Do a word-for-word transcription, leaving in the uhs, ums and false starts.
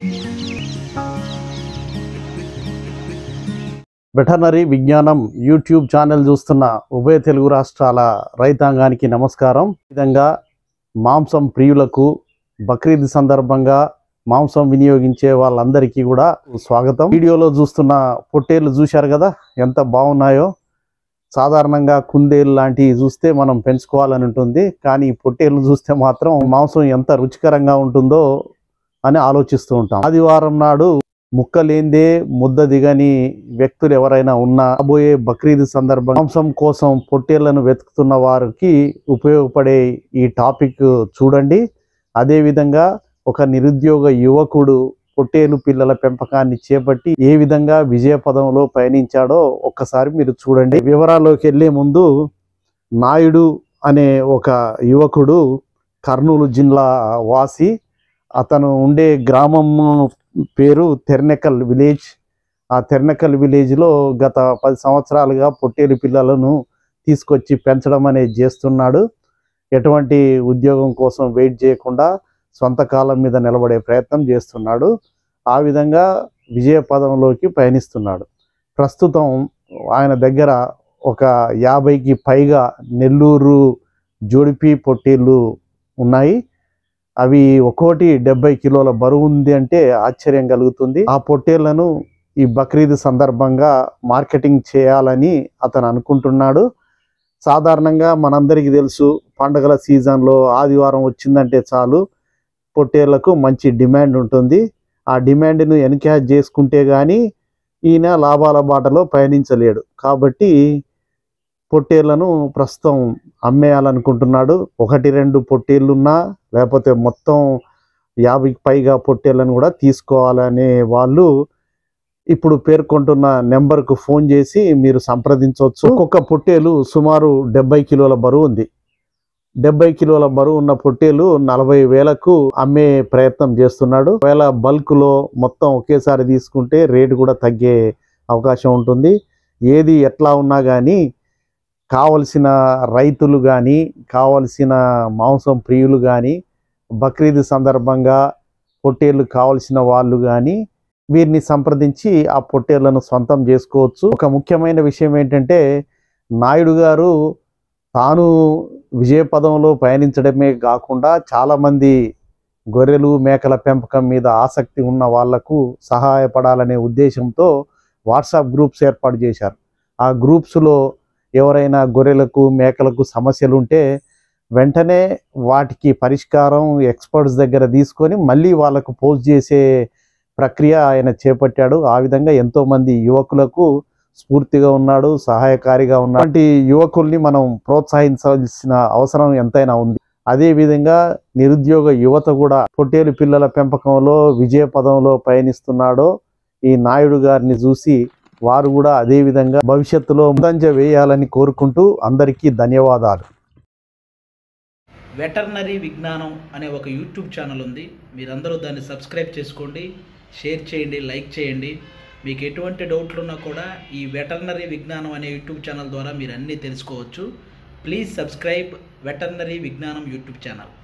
Veterinary విజ్ఞానం YouTube channel చూస్తున్న ఉభయ తెలుగు రాష్ట్రాల రైతాంగానికి నమస్కారం. ఈ విధంగా మాంసం ప్రియులకు బక్రీద్ సందర్భంగా మాంసం వినియోగించే వాళ్ళందరికీ కూడా స్వాగతం. వీడియోలో చూస్తున్న పొట్టేళ్ళు చూశారు కదా, ఎంత బాగున్నాయో. సాధారణంగా కుందేలు లాంటివి చూస్తే మనం పెంచుకోవాలని ఉంటుంది, కానీ పొట్టేళ్ళు చూస్తే మాత్రం మాంసం ఎంత రుచికరంగా ఉంటుందో అని ఆలోచిస్తూ ఉంటాం. ఆదివారం నాడు ముక్కలేందే ముద్ద దిగని వ్యక్తులు ఎవరైనా ఉన్నా, రాబోయే బక్రీద్ సందర్భంగా మాంసం కోసం పొట్టేళ్లను వెతుకుతున్న వారికి ఉపయోగపడే ఈ టాపిక్ చూడండి. అదేవిధంగా ఒక నిరుద్యోగ యువకుడు పొట్టేలు పిల్లల పెంపకాన్ని చేపట్టి ఏ విధంగా విజయ పదంలో పయనించాడో ఒక్కసారి మీరు చూడండి. వివరాల్లోకి వెళ్ళే ముందు, నాయుడు అనే ఒక యువకుడు కర్నూలు జిల్లా వాసి. అతను ఉండే గ్రామం పేరు తెర్నెకల్ విలేజ్. ఆ తెర్నెకల్ విలేజ్లో గత పది సంవత్సరాలుగా పొట్టేలు పిల్లలను తీసుకొచ్చి పెంచడం అనేది చేస్తున్నాడు. ఎటువంటి ఉద్యోగం కోసం వెయిట్ చేయకుండా సొంత కాలం మీద నిలబడే ప్రయత్నం చేస్తున్నాడు. ఆ విధంగా విజయ పదంలోకి పయనిస్తున్నాడు. ప్రస్తుతం ఆయన దగ్గర ఒక యాభైకి పైగా నెల్లూరు జోడిపి పొట్టేళ్ళు ఉన్నాయి. అవి ఒక్కోటి డెబ్బై కిలోల బరువు ఉంది అంటే ఆశ్చర్యం కలుగుతుంది. ఆ పొట్టేళ్లను ఈ బక్రీద్ సందర్భంగా మార్కెటింగ్ చేయాలని అతను అనుకుంటున్నాడు. సాధారణంగా మనందరికీ తెలుసు, పండుగల సీజన్లో ఆదివారం వచ్చిందంటే చాలు పొట్టేళ్లకు మంచి డిమాండ్ ఉంటుంది. ఆ డిమాండ్ను ఎన్క్యాష్ చేసుకుంటే కానీ ఈయన లాభాల బాటలో పయనించలేడు. కాబట్టి పొట్టేళ్లను ప్రస్తుతం అమ్మేయాలనుకుంటున్నాడు. ఒకటి రెండు పొట్టేళ్ళున్నా లేకపోతే మొత్తం యాభైకి పైగా పొట్టేళ్లను కూడా తీసుకోవాలనే వాళ్ళు ఇప్పుడు పేర్కొంటున్న నెంబర్కు ఫోన్ చేసి మీరు సంప్రదించవచ్చు. ఒక్కొక్క పొట్టేలు సుమారు డెబ్బై కిలోల బరువు ఉంది. డెబ్బై కిలోల బరువు ఉన్న పొట్టేలు నలభై వేలకు అమ్మే ప్రయత్నం చేస్తున్నాడు. ఒకవేళ బల్క్లో మొత్తం ఒకేసారి తీసుకుంటే రేటు కూడా తగ్గే అవకాశం ఉంటుంది. ఏది ఎట్లా ఉన్నా కానీ కావలసిన రైతులు కానీ కావలసిన మాంసం ప్రియులు కానీ బక్రీద్ సందర్భంగా పొట్టేళ్ళు కావలసిన వాళ్ళు కానీ వీరిని సంప్రదించి ఆ పొట్టేళ్లను సొంతం చేసుకోవచ్చు. ఒక ముఖ్యమైన విషయం ఏంటంటే, నాయుడు గారు తాను విజయ పదంలో పయనించడమే కాకుండా చాలామంది గొర్రెలు మేకల పెంపకం మీద ఆసక్తి ఉన్న వాళ్లకు సహాయపడాలనే ఉద్దేశంతో వాట్సాప్ గ్రూప్స్ ఏర్పాటు చేశారు. ఆ గ్రూప్స్లో ఎవరైనా గొర్రెలకు మేకలకు సమస్యలు ఉంటే వెంటనే వాటికి పరిష్కారం ఎక్స్పర్ట్స్ దగ్గర తీసుకొని మళ్ళీ వాళ్ళకు పోస్ట్ చేసే ప్రక్రియ ఆయన చేపట్టాడు. ఆ విధంగా ఎంతోమంది యువకులకు స్ఫూర్తిగా ఉన్నాడు, సహాయకారిగా ఉన్నాడు. అలాంటి యువకుల్ని మనం ప్రోత్సహించాల్సిన అవసరం ఎంతైనా ఉంది. అదేవిధంగా నిరుద్యోగ యువత కూడా పొట్టేలు పిల్లల పెంపకంలో విజయ పదంలో పయనిస్తున్నాడో ఈ నాయుడు గారిని చూసి వారు కూడా అదేవిధంగా భవిష్యత్తులో ముందంజ వేయాలని కోరుకుంటూ అందరికీ ధన్యవాదాలు. వెటర్నరీ విజ్ఞానం అనే ఒక యూట్యూబ్ ఛానల్ ఉంది. మీరందరూ దాన్ని సబ్స్క్రైబ్ చేసుకోండి, షేర్ చేయండి, లైక్ చేయండి. మీకు ఎటువంటి డౌట్లు ఉన్నా కూడా ఈ వెటర్నరీ విజ్ఞానం అనే యూట్యూబ్ ఛానల్ ద్వారా మీరు అన్నీ తెలుసుకోవచ్చు. ప్లీజ్ సబ్స్క్రైబ్ వెటర్నరీ విజ్ఞానం యూట్యూబ్ ఛానల్.